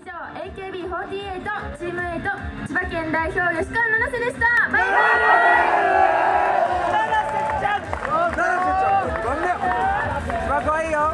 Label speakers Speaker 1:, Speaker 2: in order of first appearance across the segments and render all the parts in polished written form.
Speaker 1: 上 AKB48 チーム8千葉県代表吉川七瀬でした。バイバイ。
Speaker 2: 七瀬ちゃん、七瀬ちゃん、ごめんね。一番可愛いよ。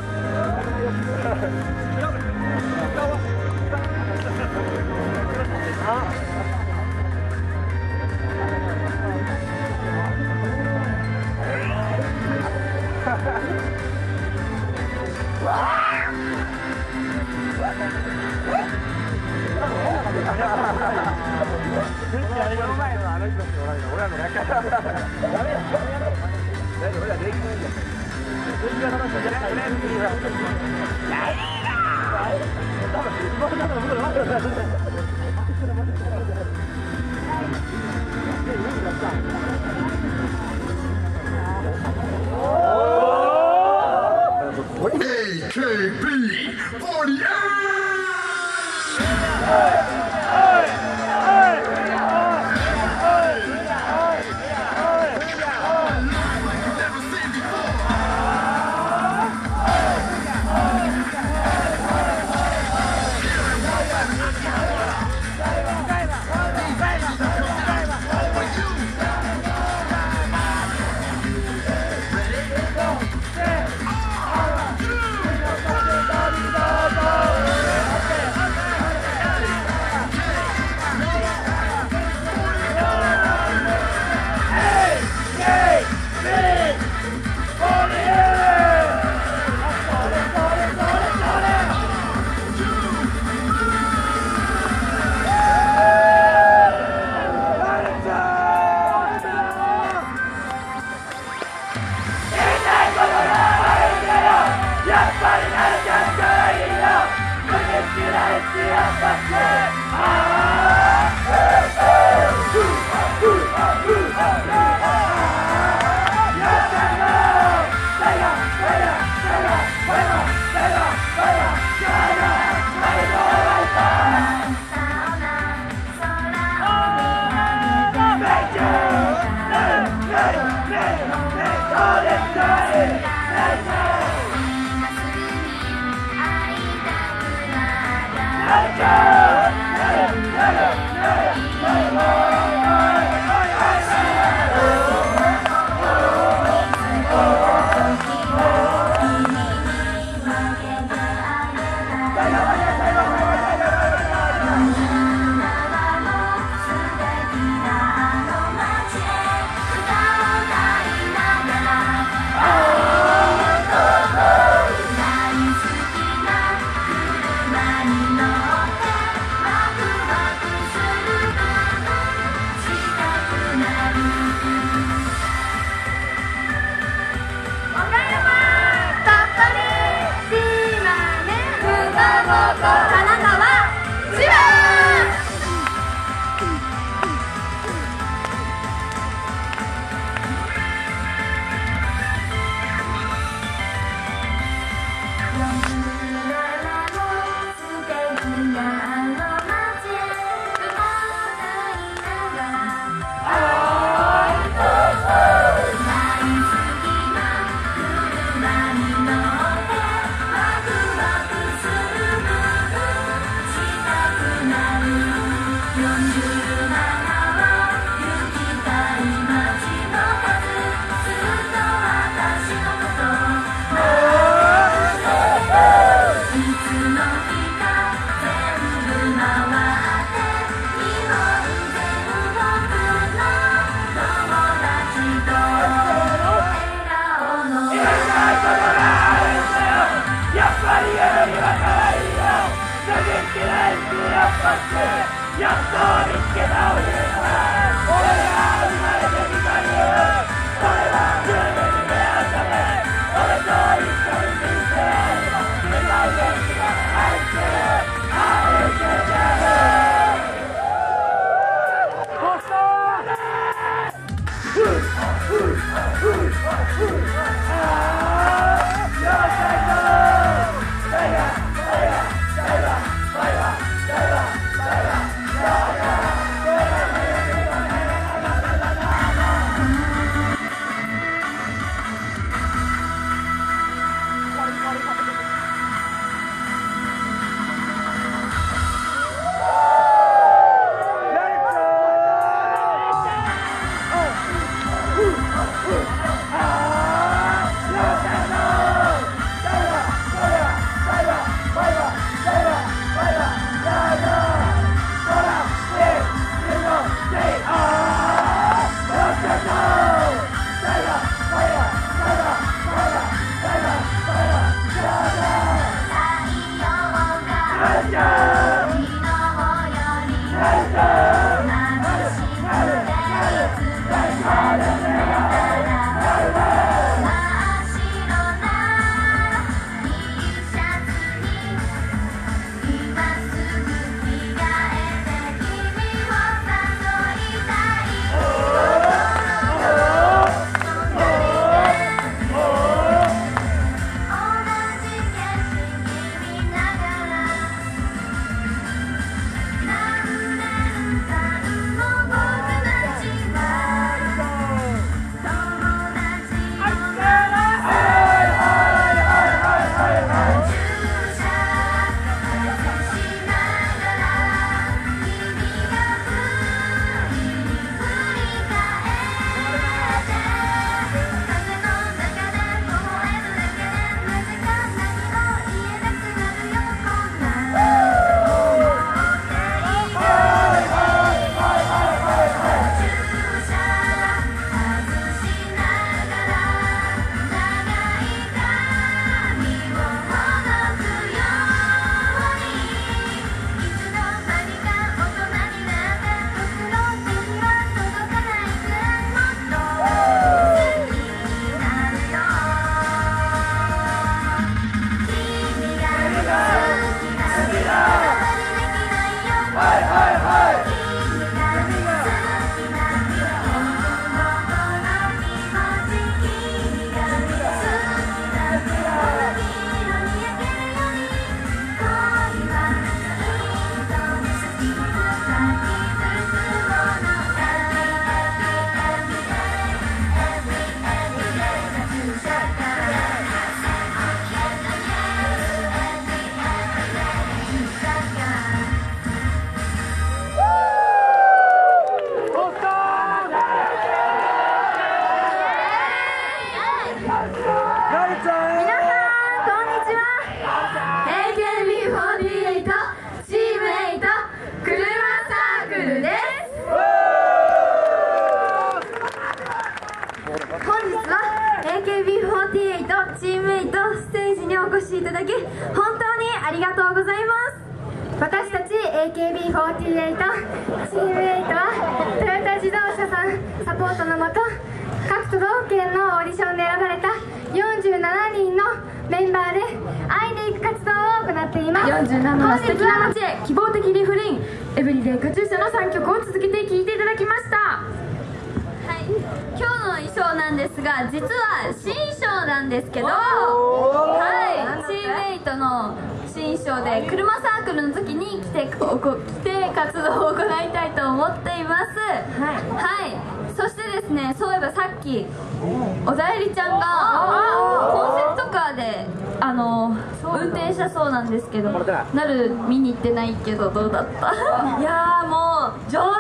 Speaker 1: AKB48 チームメイトステージにお越しいただき本当にありがとうございます。私たち AKB48 チームメイトはトヨタ自動車さんサポートのもと各都道府県のオーディションで選ばれた47人のメンバーで会いに行く活動を行っています。47の素敵な街へ希望的リフリンエブリデイカチューシャの3曲を続けて聴いていただきました。
Speaker 3: はい、今日の衣装なんですが実は新衣装なんですけど、はい、チームメイトの新衣装で車サークルの時に着て活動を行いたいと思っています。はい、そしてですね、そういえばさっき小田えりちゃんがコンセプトカーで運転したそうなんですけど、なる見に行ってないけどどうだった？いやーもう上